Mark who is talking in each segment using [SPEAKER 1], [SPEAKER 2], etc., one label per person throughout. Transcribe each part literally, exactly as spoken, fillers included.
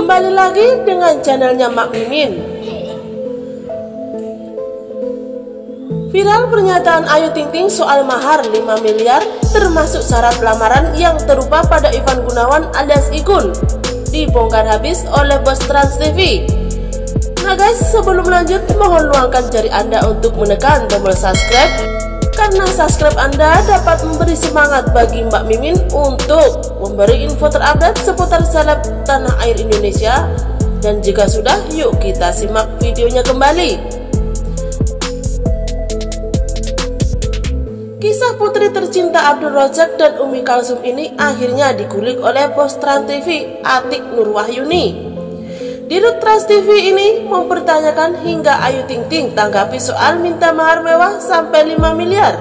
[SPEAKER 1] Kembali lagi dengan channelnya Mak Mimin. Viral pernyataan Ayu Ting Ting soal mahar lima miliar termasuk syarat lamaran yang terubah pada Ivan Gunawan alias Ikun dibongkar habis oleh bos Trans T V. Nah guys, sebelum lanjut mohon luangkan jari Anda untuk menekan tombol subscribe, karena subscribe Anda dapat memberi semangat bagi Mbak Mimin untuk memberi info terupdate seputar seleb tanah air Indonesia. Dan jika sudah, yuk kita simak videonya kembali. Kisah putri tercinta Abdul Razak dan Umi Kalsum ini akhirnya dikulik oleh bos Trans T V, Atiek Nurwahyuni. Dirut Trans T V ini mempertanyakan hingga Ayu Ting Ting tanggapi soal minta mahar mewah sampai lima miliar.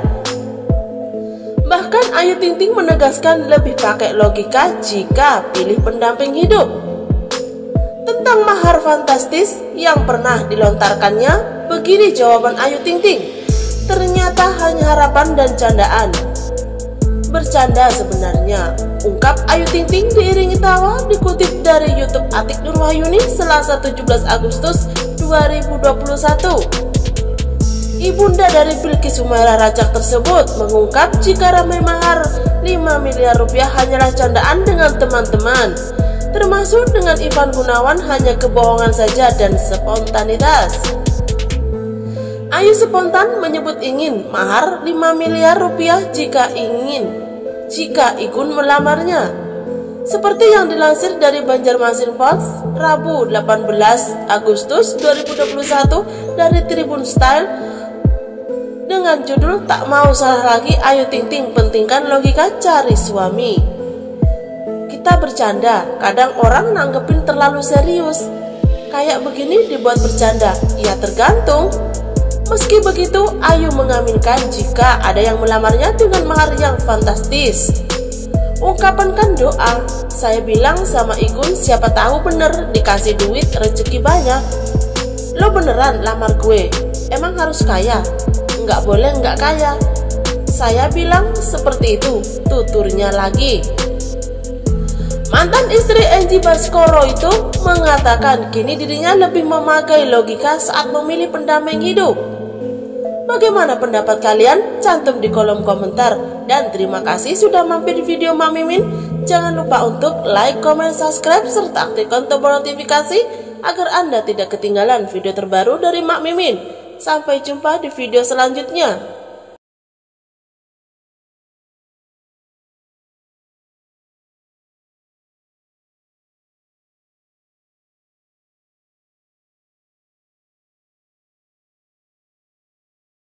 [SPEAKER 1] Bahkan Ayu Ting Ting menegaskan lebih pakai logika jika pilih pendamping hidup. Tentang mahar fantastis yang pernah dilontarkannya, begini jawaban Ayu Ting Ting. Ternyata hanya harapan dan candaan. Bercanda sebenarnya, ungkap Ayu Ting Ting diiringi tawa, dikutip dari YouTube Atiek Nurwahyuni Selasa tujuh belas Agustus dua ribu dua puluh satu. Ibunda dari Bilqis Humairah Rajak tersebut mengungkap jika ramai mahar lima miliar rupiah hanyalah candaan dengan teman-teman, termasuk dengan Ivan Gunawan hanya kebohongan saja dan spontanitas. Ayu spontan menyebut ingin mahar lima miliar rupiah jika ingin jika Ikun melamarnya. Seperti yang dilansir dari Banjarmasin Post Rabu delapan belas Agustus dua ribu dua puluh satu dari Tribun Style dengan judul "Tak mau salah lagi, Ayu Ting Ting pentingkan logika cari suami". Kita bercanda, kadang orang nanggepin terlalu serius. Kayak begini dibuat bercanda, ya tergantung. Meski begitu, Ayu mengaminkan jika ada yang melamarnya dengan mahar yang fantastis. Ungkapan kan doa, saya bilang sama Ikun siapa tahu bener dikasih duit rezeki banyak. Lo beneran lamar gue? Emang harus kaya? Nggak boleh nggak kaya. Saya bilang seperti itu, tuturnya lagi. Mantan istri Angie Baskoro itu mengatakan kini dirinya lebih memakai logika saat memilih pendamping hidup. Bagaimana pendapat kalian? Cantum di kolom komentar. Dan terima kasih sudah mampir di video Mak Mimin. Jangan lupa untuk like, comment, subscribe, serta aktifkan tombol notifikasi agar Anda tidak ketinggalan video terbaru dari Mak Mimin. Sampai jumpa di video selanjutnya.